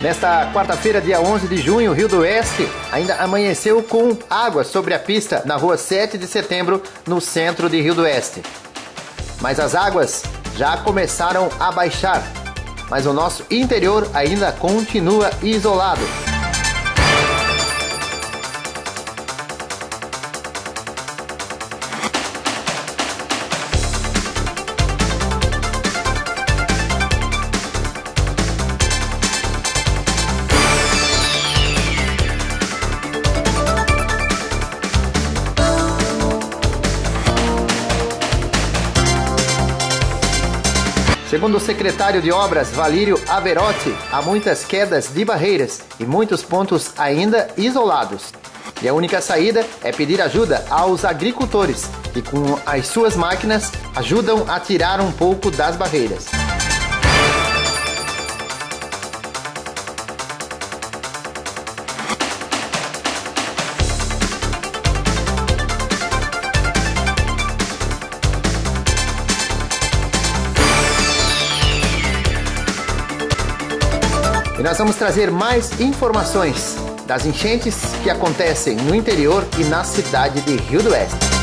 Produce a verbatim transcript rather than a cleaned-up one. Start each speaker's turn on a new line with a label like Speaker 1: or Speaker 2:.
Speaker 1: Nesta quarta-feira, dia onze de junho, Rio do Oeste ainda amanheceu com água sobre a pista na rua sete de setembro, no centro de Rio do Oeste. Mas as águas já começaram a baixar, mas o nosso interior ainda continua isolado. Segundo o secretário de Obras, Valírio Averotti, há muitas quedas de barreiras e muitos pontos ainda isolados. E a única saída é pedir ajuda aos agricultores, que com as suas máquinas ajudam a tirar um pouco das barreiras. E nós vamos trazer mais informações das enchentes que acontecem no interior e na cidade de Rio do Oeste.